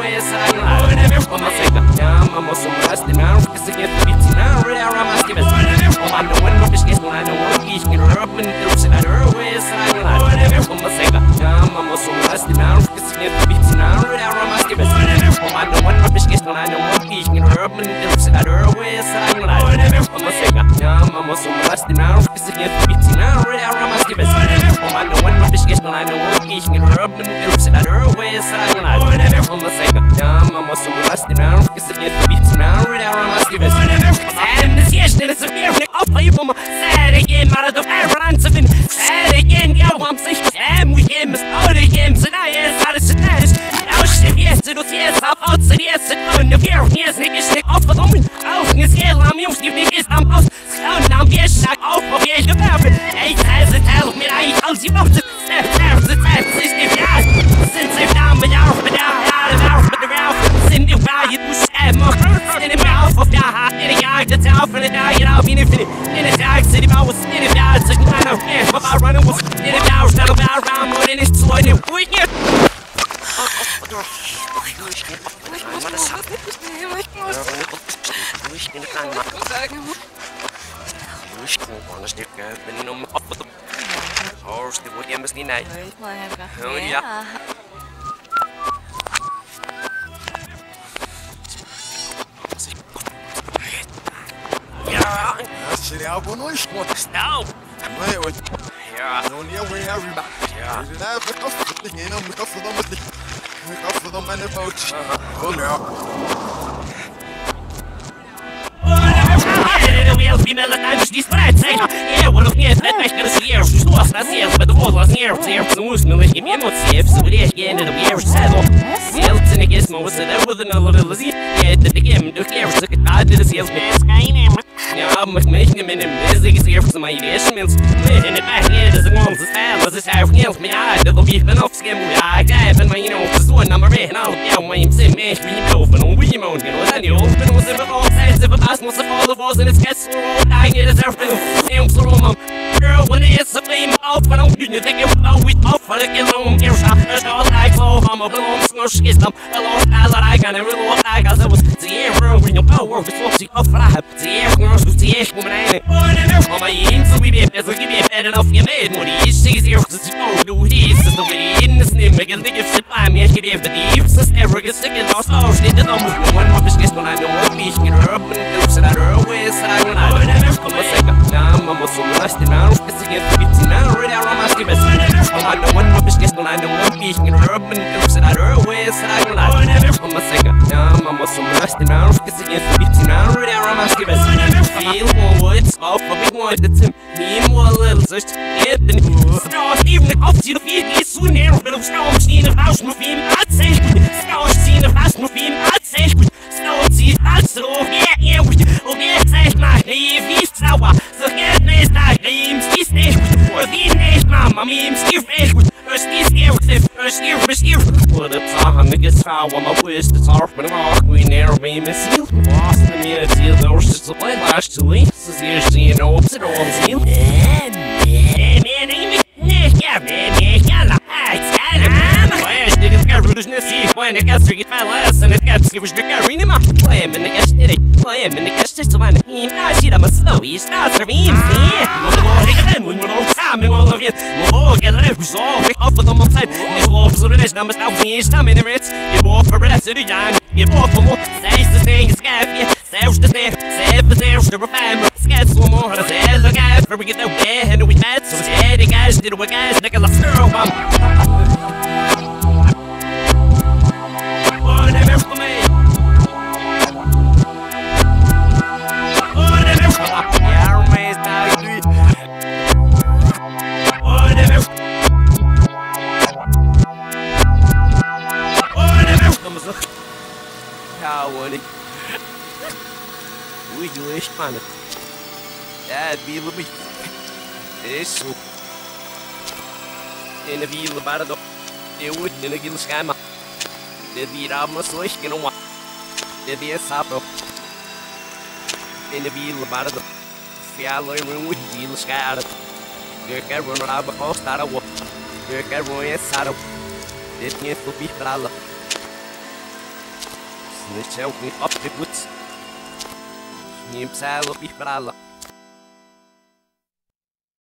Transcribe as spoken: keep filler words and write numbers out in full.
ways I'm not I'm a singer, I'm a so rusty now because I get to be now right out of my skivets I know when my fish gets when I know what he's getting up and there's another ways I'm not I'm a singer, I'm a so rusty now because I get to be now right out of my skivets I know when my fish gets when I know what he's getting up and there's another ways I'm not I'm a singer, I'm a so rusty now because I get to be now right out of my skivets I know when my fish gets when I know what he's getting up and there's another ways I'm not I'm a singer, I'm a so rusty now because I get to be now right out of my skivets and this year's it's a beer I'll play for my sad again out of the parents of it sad again yo I'm sick and we get missed out again so now yes how does it now shit yes it was yes I'll out so yes it on the beer yes niggas stick off the woman I'll is yeah I'm used to niggas I'm out so now yes I off of yeah the baby hey says it tell me I tells you about it step there the time is the guys since I'm down but out but down out of out but the round in the value to stab my in the mouth of the heart in the eye the town for the die it out in infinite in the dark city I was in the dark so I don't care but I run was in the dark that about around more than it's so in the weekend City album noise what Stop! Wait, wait. Yeah. Don't you worry, everybody. Yeah. You have a coffee, you know, make up for them with the make up for them and the boats. Hold on. Wheels be мелодичні спреці. Я ворог не знает, как съешь, что с нас съешь, под воздух съешь, съешь, смуснули эмоции, все время я не добьешь седу. Селцы не есть, но все это будет на лози. Я это таким, du съешь, так это ты съешь, без кайнем. Ja, mit mich nehmen in Musik, sie auf meine Reschments. Mit in der Backe, das ist ein ganzes Teil, das ist auch nicht mehr alt, das ich bin aufs Game, ja, geil, wenn man ihn auf so ein Nummer rein, auch ja, mein Sim, ich bin ihm offen und wie man genau dann die offen und sind wir all Zeit, sind wir pass, muss er voll was in das Gäste so, I get it everything, im so rum. Girl, when it's a flame off, I don't you think it will we off for the kill on your shop, there's all like so, I'm a blown smush, is them, a lost all I got, and really what I got, it was the air room, when your power was what she off, I have the air girls, the air woman, I ain't on my ends, so we be as we give me bad enough, you made money, she's here, because you know, do this, is the way in the snip, make a nigga shit by me, I get it, but the eves, is never get sick and lost, oh, she did almost one more fish, when I know what me, she get her up, and looks at her waist, I when I would never come a second, now I'm almost so rusty now, it's again to be now, right out on my skivets, I know one more fish, when I know what me, she get her up, and looks at her waist, I when I would never come a second, now I'm almost so rusty now, it's again to be now, right out on my skivets, feel more it's off of me one that's him me more little just get the stars even the off to the feet is so near but I'm strong seen of house move him I'd say stars seen of house move him I'd say stars see that's so yeah yeah we oh yeah say my if he's sour so get nice that games this day or the next mama memes give me first is here first here first here what it's on the guess how I'm a wish it's off but I'm we never be missing lost the minute deal those just a play last two weeks is here seeing no ups and all seal man man man yeah man yeah la it's where's the discovery's see when it gets to get my lesson it gets to the carrying my play and the guest did it play and the guest just one he I see them slow he's not for me yeah when we're all time all of it oh get it was all off of them outside this wolves so there's numbers now he's coming in it you walk for rest of the time you walk for more says the thing is gap yeah says the thing says the thing to remember sketch one more says the guy for we get out there and we met so yeah the guys did what guys Nicholas girl bum whatever for me whatever yeah man now you whatever whatever comes up how would it we do this man that be with me isso in the view about it eu would in a gill scammer the virar uma sois que não há the be sapo in the view about it fialo em um gill scar eu quero não aba costar a eu quero essa the tinha que ir para lá niet zelf niet opgevoed. Niet op zeil op je brallen.